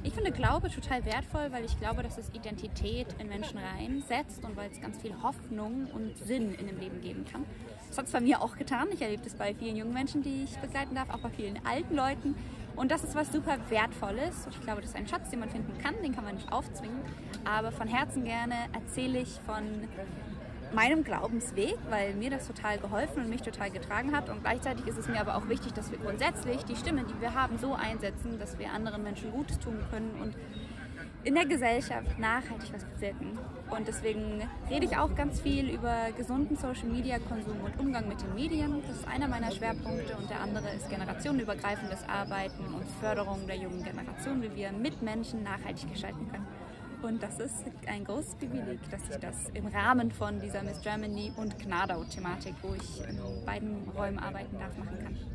Ich finde Glaube total wertvoll, weil ich glaube, dass es Identität in Menschen reinsetzt und weil es ganz viel Hoffnung und Sinn in dem Leben geben kann. Das hat es bei mir auch getan. Ich erlebe das bei vielen jungen Menschen, die ich begleiten darf, auch bei vielen alten Leuten. Und das ist was super Wertvolles. Und ich glaube, das ist ein Schatz, den man finden kann, den kann man nicht aufzwingen. Aber von Herzen gerne erzähle ich von meinem Glaubensweg, weil mir das total geholfen und mich total getragen hat. Und gleichzeitig ist es mir aber auch wichtig, dass wir grundsätzlich die Stimme, die wir haben, so einsetzen, dass wir anderen Menschen Gutes tun können und in der Gesellschaft nachhaltig was bewirken. Und deswegen rede ich auch ganz viel über gesunden Social-Media-Konsum und Umgang mit den Medien. Das ist einer meiner Schwerpunkte und der andere ist generationenübergreifendes Arbeiten und Förderung der jungen Generation, wie wir mit Menschen nachhaltig gestalten können. Und das ist ein großes Privileg, dass ich das im Rahmen von dieser Miss Germany und Gnadau-Thematik, wo ich in beiden Räumen arbeiten darf, machen kann.